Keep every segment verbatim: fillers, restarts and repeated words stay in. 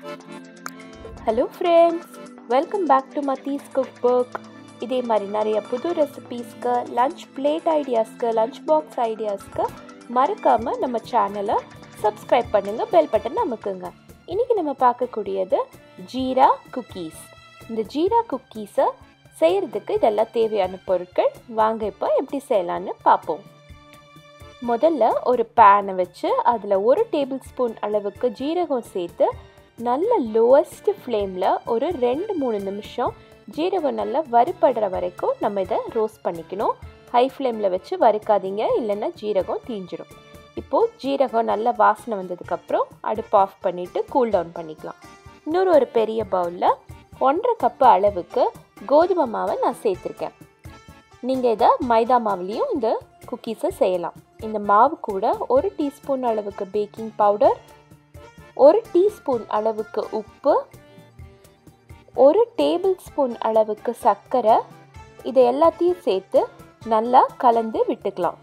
Hello friends, welcome back to Mathi's Cookbook. இதே மாதிரி நிறைய புது ரெசிபீஸ்க்கு, லஞ்ச் பிளேட் ஐடியாஸ்க்கு, லஞ்ச் பாக்ஸ் ஐடியாஸ்க்கு மறக்காம நம்ம சேனலை சப்ஸ்கிரைப் பண்ணுங்க, பெல் பட்டன் அமுக்குங்க. இன்னைக்கு நம்ம பார்க்கக்கூடியது ஜீரா குக்கீஸ். இந்த ஜீரா குக்கீஸை செய்யறதுக்கு இதெல்லாம் தேவையான பொருட்கள். வாங்க இப்போ எப்படி செய்யலான்னு பார்ப்போம். முதல்ல ஒரு பேனை வச்சு அதில் ஒரு டேபிள் ஸ்பூன் அளவுக்கு ஜீரகம் சேர்த்து நல்ல லோவஸ்ட் ஃப்ளேமில் ஒரு ரெண்டு மூணு நிமிஷம் ஜீரகம் நல்லா வறுபடுற வரைக்கும் நம்ம இதை ரோஸ்ட் பண்ணிக்கணும். ஹை ஃப்ளேமில் வச்சு வறுக்காதீங்க, இல்லைன்னா ஜீரகம் தீஞ்சிடும். இப்போது ஜீரகம் நல்லா வாசனை வந்ததுக்கப்புறம் அடுப்பு ஆஃப் பண்ணிவிட்டு கூல் டவுன் பண்ணிக்கலாம். இன்னொரு ஒரு பெரிய பவுலில் ஒன்றரை கப்பு அளவுக்கு கோதுமை மாவை நான் சேர்த்துருக்கேன். நீங்கள் இதை மைதா மாவுலேயும் இந்த குக்கீஸை செய்யலாம். இந்த மாவு கூட ஒரு டீஸ்பூன் அளவுக்கு பேக்கிங் பவுடர், ஒரு டீஸ்பூன் அளவுக்கு உப்பு, ஒரு டேபிள் ஸ்பூன் அளவுக்கு சர்க்கரை, இதை எல்லாத்தையும் சேர்த்து நல்லா கலந்து விட்டுக்கலாம்.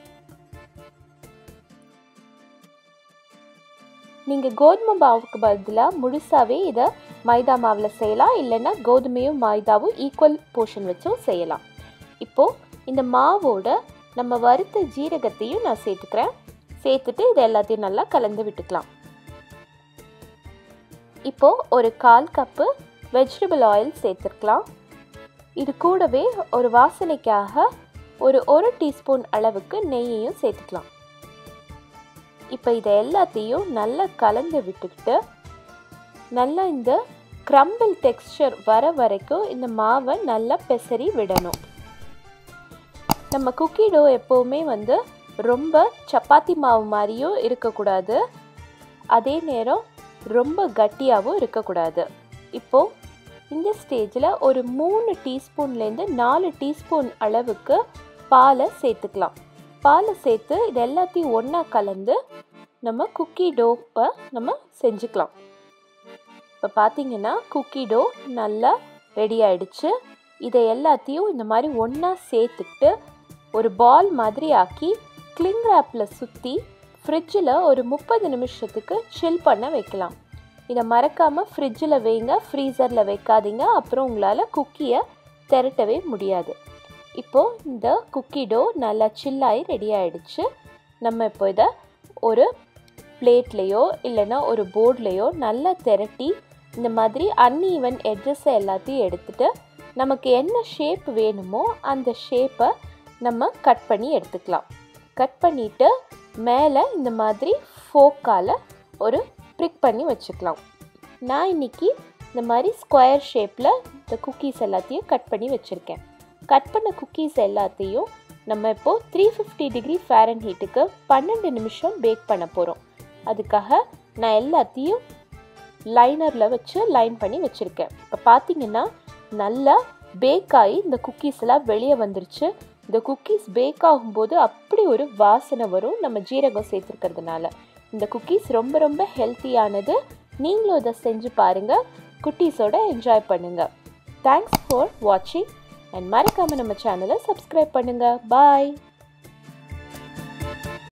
நீங்கள் கோதுமை மாவுக்கு பதிலாக முழுசாகவே இதை மைதா மாவில் செய்யலாம், இல்லைன்னா கோதுமையும் மைதாவும் ஈக்குவல் போர்ஷன் வச்சும் செய்யலாம். இப்போது இந்த மாவோட நம்ம வறுத்த ஜீரகத்தையும் நான் சேர்த்துக்கிறேன். சேர்த்துட்டு இதை எல்லாத்தையும் நல்லா கலந்து விட்டுக்கலாம். இப்போது ஒரு கால் கப்பு வெஜிடபிள் ஆயில் சேர்த்துக்கலாம். இது கூடவே ஒரு வாசனைக்காக ஒரு ஒரு டீஸ்பூன் அளவுக்கு நெய்யையும் சேர்த்துக்கலாம். இப்போ இதை எல்லாத்தையும் நல்லா கலந்து விட்டுக்கிட்டு நல்லா இந்த கிரம்பிள் டெக்ஸ்சர் வர வரைக்கும் இந்த மாவை நல்லா பெசரி விடணும். நம்ம குக்கி டோ எப்போவுமே வந்து ரொம்ப சப்பாத்தி மாவு மாதிரியும் இருக்கக்கூடாது, அதே நேரம் ரொம்ப கட்டியாகவும் இருக்கக்கூடாது. இப்போது இந்த ஸ்டேஜில் ஒரு மூணு டீஸ்பூன்லேருந்து நாலு டீஸ்பூன் அளவுக்கு பாலை சேர்த்துக்கலாம். பாலை சேர்த்து இது எல்லாத்தையும் ஒன்றா கலந்து நம்ம குக்கி டோவை நம்ம செஞ்சுக்கலாம். இப்போ பார்த்திங்கன்னா குக்கி டோ நல்லா ரெடி ஆகிடுச்சு. இதை எல்லாத்தையும் இந்த மாதிரி ஒன்றா சேர்த்துக்கிட்டு ஒரு பால் மாதிரி ஆக்கி கிளிங் ரேப்பில் சுற்றி ஃப்ரிட்ஜில் ஒரு முப்பது நிமிஷத்துக்கு சில் பண்ண வைக்கலாம். இதை மறக்காமல் ஃப்ரிட்ஜில் வைங்க, ஃப்ரீசரில் வைக்காதீங்க, அப்புறம் உங்களால் குக்கியை திரட்டவே முடியாது. இப்போது இந்த குக்கி டோ நல்லா சில்லாகி ரெடி ஆகிடுச்சு. நம்ம இப்போ இதை ஒரு பிளேட்லேயோ இல்லைன்னா ஒரு போர்ட்லேயோ நல்லா திரட்டி இந்த மாதிரி அன்ஈவன் எட்ஜஸை எல்லாத்தையும் எடுத்துகிட்டு நமக்கு என்ன ஷேப் வேணுமோ அந்த ஷேப்பை நம்ம கட் பண்ணி எடுத்துக்கலாம். கட் பண்ணிவிட்டு மேலே இந்த மாதிரி ஃபோக்கால் ஒரு ப்ரிக் பண்ணி வச்சுக்கலாம். நான் இன்றைக்கி இந்த மாதிரி ஸ்கொயர் ஷேப்பில் இந்த குக்கீஸ் எல்லாத்தையும் கட் பண்ணி வச்சுருக்கேன். கட் பண்ண குக்கீஸ் எல்லாத்தையும் நம்ம இப்போது த்ரீ ஃபிஃப்டி டிகிரி ஃபேரன் ஹீட்டுக்கு பன்னெண்டு நிமிஷம் பேக் பண்ண போகிறோம். அதுக்காக நான் எல்லாத்தையும் லைனரில் வச்சு லைன் பண்ணி வச்சுருக்கேன். இப்போ பார்த்திங்கன்னா நல்லா பேக் ஆகி இந்த குக்கீஸ் எல்லாம் வெளியே வந்துருச்சு. இந்த குக்கீஸ் பேக் ஆகும்போது அப்படி ஒரு வாசனை வரும் நம்ம ஜீரகம் சேர்த்துருக்கிறதுனால. இந்த குக்கீஸ் ரொம்ப ரொம்ப ஹெல்த்தியானது. நீங்களும் இதை செஞ்சு பாருங்கள், குட்டீஸோட என்ஜாய் பண்ணுங்கள். தேங்க்ஸ் ஃபார் வாட்சிங் அண்ட் மறக்காமல் நம்ம சேனலை சப்ஸ்கிரைப் பண்ணுங்கள். பாய்.